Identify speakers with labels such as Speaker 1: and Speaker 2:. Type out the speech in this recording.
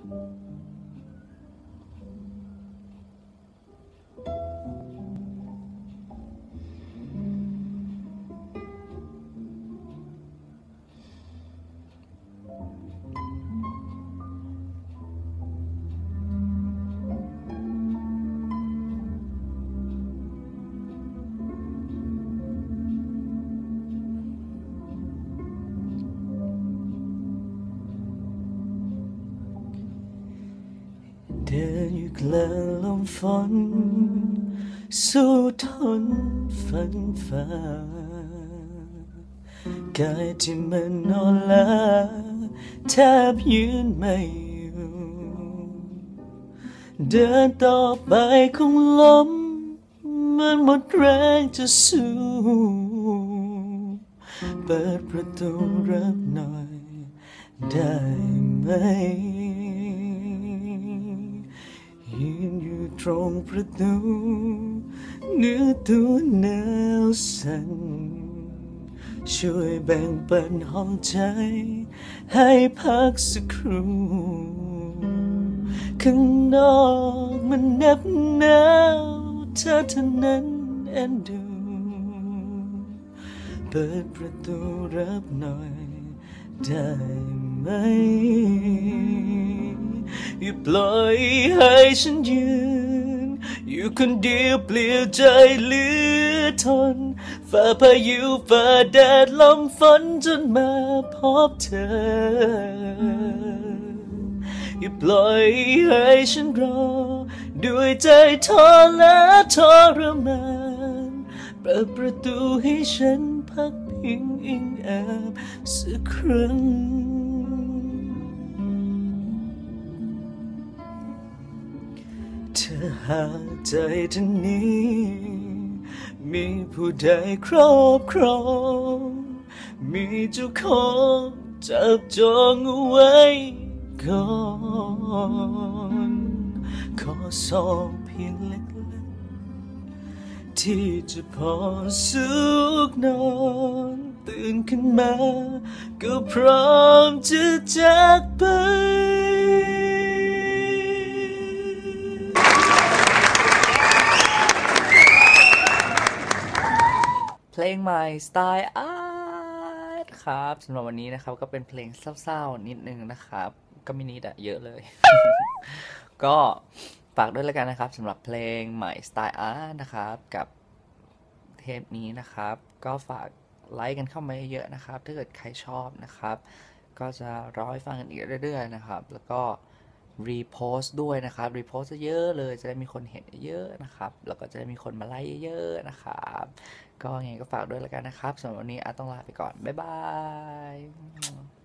Speaker 1: เดินอยู่กลางลมฝนสู้ทนฝันฝ่ากายที่มันนอนล้าแทบยืนไม่อยู่เดินต่อไปคงล้มมันหมดแรงจะสู้เปิดประตูรับหน่อยได้ไหมยืนอยู่ตรงประตูเนื้อตัวหนาวสั่นช่วยแบ่งปันห้องใจให้พักสักครู่ข้างนอกมันเหน็บหนาวเธอเท่านั้นเอ็นดูเปิดประตูรับหน่อยได้ไหมอย่าปล่อยให้ฉันยืนอยู่คนเดียวเปลี่ยวใจเหลือทนฝ่าพายุฝ่าแดดลมฝนจนมาพบเธออย่าปล่อยให้ฉันรอด้วยใจท้อและทรมานเปิดประตูให้ฉันพักพิงอิงแอบสักครั้งเธอหาใจท่านนี้มีผู้ใดครอบครองมีเจ้าของจับจองเอาไว้ก่อนขอสอบเพียงเล็กที่จะพอสุขนอนตื่นขึ้นมาก็พร้อมจะจากไปเพลงใหม่สไตล์อาร์ตครับสำหรับวันนี้นะครับก็เป็นเพลงเศร้าๆนิดนึงนะครับก็ไม่นิดอะเยอะเลย ก็ฝากด้วยแล้วกันนะครับสำหรับเพลงใหม่สไตล์อาร์ตนะครับกับเทปนี้นะครับก็ฝากไลค์กันเข้ามาเยอะๆนะครับถ้าเกิดใครชอบนะครับก็จะรอให้ฟังกันอีกเรื่อยๆนะครับแล้วก็รีโพสต์ด้วยนะครับรีโพสต์เยอะเลยจะได้มีคนเห็นเยอะนะครับแล้วก็จะได้มีคนมาไลค์เยอะๆนะครับก็ไงก็ฝากด้วยแล้วกันนะครับสำหรับวันนี้อาร์ตต้องลาไปก่อนบ๊ายบาย